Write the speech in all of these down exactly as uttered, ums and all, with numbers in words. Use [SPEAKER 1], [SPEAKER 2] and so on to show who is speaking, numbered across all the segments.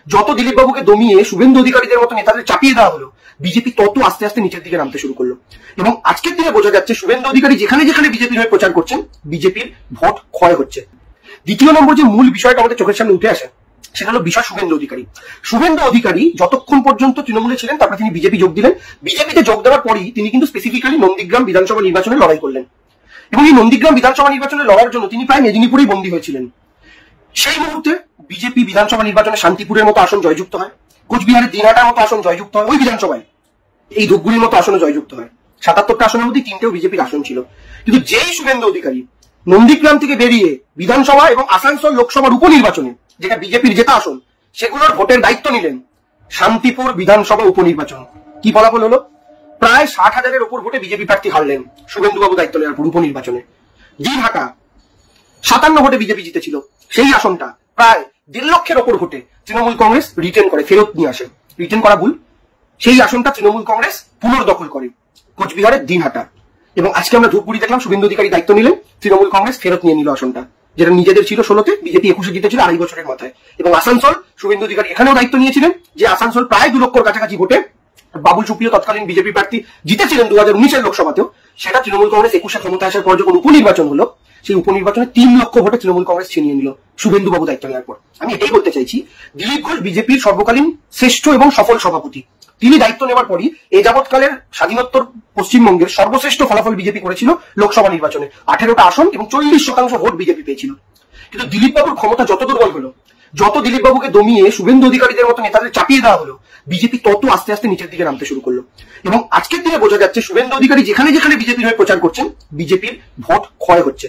[SPEAKER 1] যত দিলীপ বাবুকে দমিয়ে শুভেন্দু অধিকারীদের মতো নেতাদের চাপিয়ে দেওয়া হলো, বিজেপি তত আস্তে আস্তে নিচের দিকে নামতে শুরু করলো। এবং আজকের দিনে বোঝা যাচ্ছে শুভেন্দু অধিকারী যেখানে যেখানে বিজেপির হয়ে প্রচার করছেন, বিজেপির ভোট ক্ষয় হচ্ছে। দ্বিতীয় নম্বর যে মূল বিষয়টা আমাদের চোখের সামনে উঠে আসে, সেটা হলো বিষয় শুভেন্দু অধিকারী। শুভেন্দু অধিকারী যতক্ষণ পর্যন্ত তৃণমূলে ছিলেন, তারপরে তিনি বিজেপি যোগ দিলেন। বিজেপিতে যোগ দেওয়ার পরই তিনি কিন্তু স্পেসিফিক্যালি নন্দীগ্রাম বিধানসভা নির্বাচনে লড়াই করলেন, এবং এই নন্দীগ্রাম বিধানসভা নির্বাচনে লড়ার জন্য তিনি প্রায় মেদিনীপুরেই বন্দী হয়েছিলেন। সেই মুহূর্তে বিজেপি বিধানসভা নির্বাচনে শান্তিপুরের মতো আসন জয়যুক্ত হয়, কোচবিহারের দিনহাটার মতো আসন জয়যুক্ত হয়, ওই বিধানসভায় এই ধূপগুড়ির মতো আসনে জয়যুক্ত হয়। সাতাত্তরটা আসনের মধ্যে তিনটেও বিজেপির আসন ছিল। কিন্তু যেই শুভেন্দু অধিকারী নন্দীগ্রাম থেকে বেরিয়ে বিধানসভা এবং আসানসোল লোকসভার উপনির্বাচনে, যেটা বিজেপির জেতা আসন, সেগুলোর ভোটের দায়িত্ব নিলেন, শান্তিপুর বিধানসভা উপনির্বাচন কি ফলাফল হলো? প্রায় ষাট হাজারের ওপর ভোটে বিজেপি প্রার্থী হারলেন শুভেন্দু বাবু দায়িত্ব নেওয়ার পর উপনির্বাচনে। দিনহাটা সাতান্ন ভোটে বিজেপি জিতেছিল, সেই আসনটা প্রায় দেড় লক্ষের ওপর ভোটে তৃণমূল কংগ্রেস রিটেন করে, ফেরত নিয়ে আসে। রিটেন করা ভুল, সেই আসনটা তৃণমূল কংগ্রেস পুনর্দখল করে কোচবিহারের দিনহাটা। এবং আজকে আমরা ধূপগুড়ি দেখলাম শুভেন্দু অধিকারী দায়িত্ব নিলেন, তৃণমূল কংগ্রেস ফেরত নিয়ে নিল আসনটা, যেটা নিজেদের ছিল ষোলোতে, বিজেপি একুশে জিতেছিল আড়াই বছরের মাথায়। এবং আসানসোল শুভেন্দু অধিকারী এখানেও দায়িত্ব নিয়েছিলেন, যে আসানসোল প্রায় দু লক্ষর কাছাকাছি ভোটে বাবুল সুপ্রিয় তৎকালীন বিজেপি প্রার্থী জিতেছিলেন দু হাজার উনিশের লোকসভাতেও, সেটা তৃণমূল কংগ্রেস একুশে ক্ষমতা আসার পর যখন উপনির্বাচন হলো, সেই উপনির্বাচনে তিন লক্ষ ভোটে তৃণমূল কংগ্রেস ছিনিয়ে নিল শুভেন্দু বাবু দায়িত্ব নেওয়ার পর। আমি এটাই বলতে চাইছি, দিলীপ ঘোষ বিজেপির সর্বকালীন শ্রেষ্ঠ এবং সফল সভাপতি। তিনি দায়িত্ব নেওয়ার পরই এ যাবৎকালের স্বাধীনোত্তর পশ্চিমবঙ্গের সর্বশ্রেষ্ঠ ফলাফল বিজেপি করেছিল লোকসভা নির্বাচনে। আঠেরোটা আসন এবং চল্লিশ শতাংশ ভোট বিজেপি পেয়েছিল। কিন্তু দিলীপ বাবুর ক্ষমতা যত দুর্বল হলো, যত দিলীপ বাবুকে দমিয়ে শুভেন্দু অধিকারীদের মতো নেতাদের চাপিয়ে দেওয়া হলো, বিজেপি তত আস্তে আস্তে নিচের দিকে নামতে শুরু করলো। এবং আজকের দিনে বোঝা যাচ্ছে শুভেন্দু অধিকারী যেখানে যেখানে বিজেপির হয়ে প্রচার করছেন, বিজেপির ভোট ক্ষয় হচ্ছে।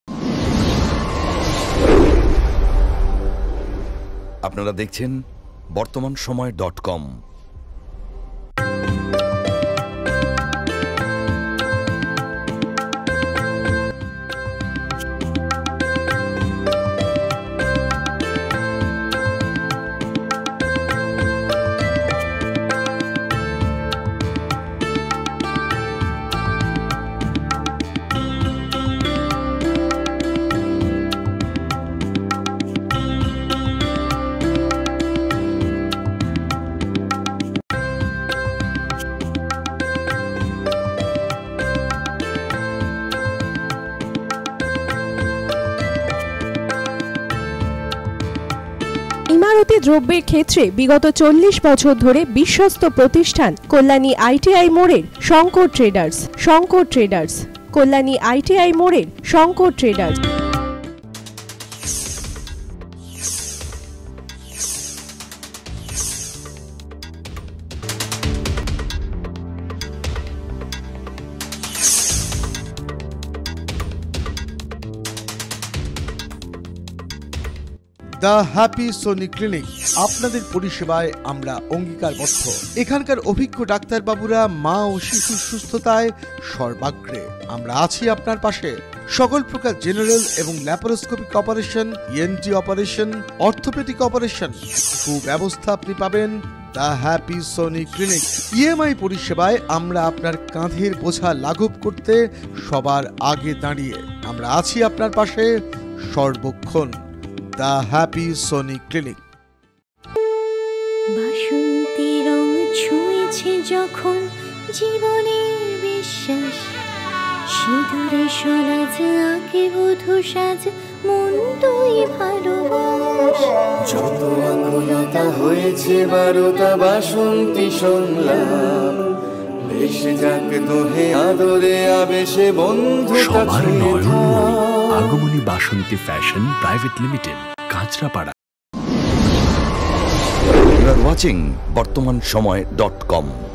[SPEAKER 2] আপনারা দেখছেন বর্তমান সময় ডট কম।
[SPEAKER 3] ইমারতি দ্রব্যের ক্ষেত্রে বিগত চল্লিশ বছর ধরে বিশ্বস্ত প্রতিষ্ঠান কল্যাণী আইটিআই মোড়ের Shankar traders. Shankar traders Kalyani ITI মোড়ের Shankar traders.
[SPEAKER 4] The happy Soni clinic, আপনাদের পরিষেবায় আমরা অঙ্গীকারবদ্ধ। এখানকার অভিজ্ঞ ডাক্তারবাবুরা মা ও শিশুর সুস্থতায় সর্বাগ্রে। আমরা আছি আপনার পাশে। সকল প্রকার জেনারেল এবং laparoscopic operation, ENT operation, orthopedic operation সুব্যবস্থা আপনি পাবেন the happy Soni clinic. EMI পরিষেবায় আমরা আপনার কাঁধের বোঝা লাঘব করতে সবার আগে দাঁড়িয়ে। আমরা আছি আপনার পাশে সর্বক্ষণ। The happy Soni clinic.
[SPEAKER 5] বাসন্তী রং ছুঁয়েছে যখন জীবনের বিশ্বাস, সিঁদুরে সরাজ আঁকে বধূ সাজ, মন তুই ভালোবাস।
[SPEAKER 6] যত আকুলতা হয়েছে বারোটা বাসন্তী সংলাপ, বেশে যাক দোহে আদরে আবেশে বন্ধু
[SPEAKER 7] সবার নয়নমণি Agomoni Basanti fashion private limited, Kanchrapara.
[SPEAKER 2] You are watching বর্তমান সময় ডট কম।